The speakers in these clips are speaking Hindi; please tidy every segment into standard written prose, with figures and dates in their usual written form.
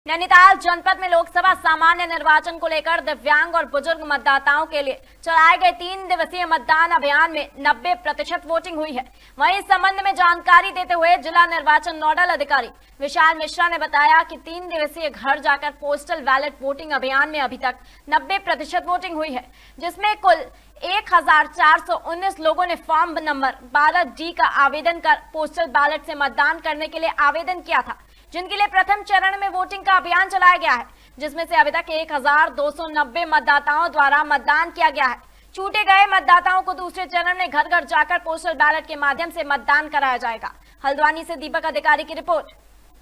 नैनीताल जनपद में लोकसभा सामान्य निर्वाचन को लेकर दिव्यांग और बुजुर्ग मतदाताओं के लिए चलाए गए 3 दिवसीय मतदान अभियान में 90% वोटिंग हुई है। वहीं इस संबंध में जानकारी देते हुए जिला निर्वाचन नोडल अधिकारी विशाल मिश्रा ने बताया कि 3 दिवसीय घर जाकर पोस्टल बैलेट वोटिंग अभियान में अभी तक 90% वोटिंग हुई है, जिसमें कुल 1419 लोगों ने फॉर्म नंबर 12D का आवेदन कर पोस्टल बैलेट से मतदान करने के लिए आवेदन किया था, जिनके लिए प्रथम चरण में वोटिंग का अभियान चलाया गया है, जिसमें से अभी तक 1290 मतदाताओं द्वारा मतदान किया गया है। छूटे गए मतदाताओं को दूसरे चरण में घर घर जाकर पोस्टल बैलेट के माध्यम से मतदान कराया जाएगा। हल्द्वानी से दीपक अधिकारी की रिपोर्ट।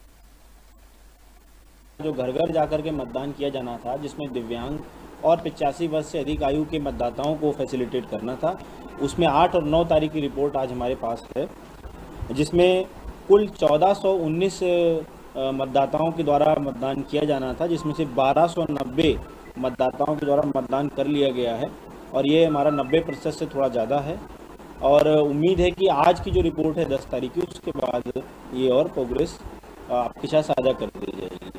जो घर घर जाकर के मतदान किया जाना था, जिसमें दिव्यांग और 85 वर्ष से अधिक आयु के मतदाताओं को फैसिलिटेट करना था, उसमें 8 और 9 तारीख की रिपोर्ट आज हमारे पास है, जिसमें कुल 1419 मतदाताओं के द्वारा मतदान किया जाना था, जिसमें से 1290 मतदाताओं के द्वारा मतदान कर लिया गया है और ये हमारा 90% से थोड़ा ज़्यादा है। और उम्मीद है कि आज की जो रिपोर्ट है 10 तारीख की, उसके बाद ये और प्रोग्रेस आपके साथ साझा कर दी जाएगी।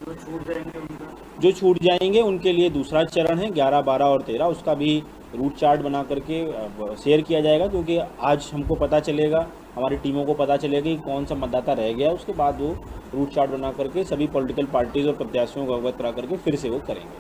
जो छूट जाएंगे उनके लिए दूसरा चरण है 11, 12 और 13, उसका भी रूट चार्ट बना करके शेयर किया जाएगा, क्योंकि आज हमको पता चलेगा, हमारी टीमों को पता चलेगा कि कौन सा मतदाता रह गया। उसके बाद वो रूट चार्ट बना करके सभी पॉलिटिकल पार्टीज और प्रत्याशियों को अवगत करा करके फिर से वो करेंगे।